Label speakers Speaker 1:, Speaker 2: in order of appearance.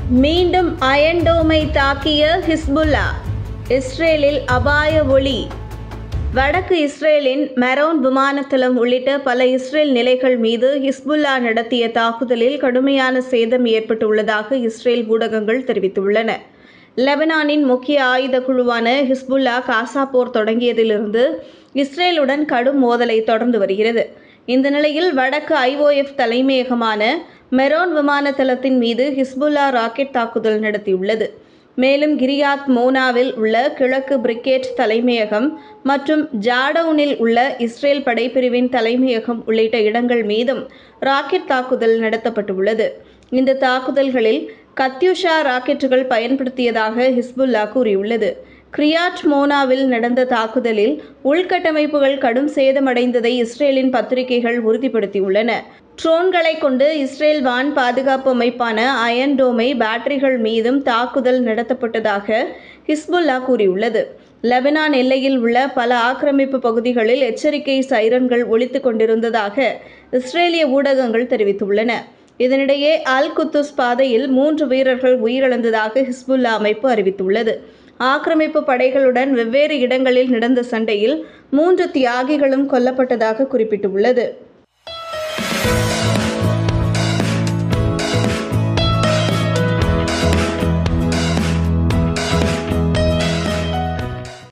Speaker 1: மீண்டும் அயன் டோமை தாக்கிய ஹிஸ்புல்லா, இஸ்ரேலில் அபாய ஒளி. வடக்கு இஸ்ரேலின் மெரோன் விமானத்தளம் உள்ளிட்ட பல இஸ்ரேல் நிலைகள் மீது ஹிஸ்புல்லா நடத்திய தாக்குதலில் கடுமையான சேதம் ஏற்பட்டுள்ளதாக இஸ்ரேல் ஊடகங்கள் தெரிவித்துள்ளன. லெபனானின் முக்கிய ஆயுத குழுவான ஹிஸ்புல்லா காசா போர் தொடங்கியதிலிருந்து இஸ்ரேலுடன் கடும் மோதலை தொடர்ந்து வருகிறது. இந்த நிலையில் வடக்கு IOF தலைமையகமான மெரோன் விமானத்தளத்தின் மீது ஹிஸ்புல்லா ராக்கெட் தாக்குதல் நடத்தியுள்ளது. மேலும் கிரியாத் மோனாவில் உள்ள கிழக்கு பிரிகேட் தலைமையகம் மற்றும் ஜாடவுனில் உள்ள இஸ்ரேல் படைப்பிரிவின் தலைமையகம் உள்ளிட்ட இடங்கள் மீதும் ராக்கெட் தாக்குதல் நடத்தப்பட்டுள்ளது. இந்த தாக்குதல்களில் கத்யூஷா ராக்கெட்டுகள் பயன்படுத்தியதாக ஹிஸ்புல்லா கூறியுள்ளது. கிரியாட் மோனாவில் நடந்த தாக்குதலில் உள்கட்டமைப்புகள் கடும் சேதமடைந்ததை இஸ்ரேலின் பத்திரிகைகள் உறுதிப்படுத்தியுள்ளன. ட்ரோன்களை கொண்டு இஸ்ரேல் வான் பாதுகாப்பு அமைப்பான அயன் டோமை பேட்டரிகள் மீதும் தாக்குதல் நடத்தப்பட்டதாக ஹிஸ்புல்லா கூறியுள்ளது. லெபனான் எல்லையில் உள்ள பல ஆக்கிரமிப்பு பகுதிகளில் எச்சரிக்கை சைரன்கள் ஒலித்துக் கொண்டிருந்ததாக இஸ்ரேலிய ஊடகங்கள் தெரிவித்துள்ளன. இதனிடையே அல் குத்துஸ் பாதையில் 3 வீரர்கள் உயிரிழந்ததாக ஹிஸ்புல்லா அமைப்பு அறிவித்துள்ளது. ஆக்கிரமிப்பு படைகளுடன் வெவ்வேறு இடங்களில் நடந்த சண்டையில் 3 தியாகிகளும் கொல்லப்பட்டதாக குறிப்பிட்டுள்ளது.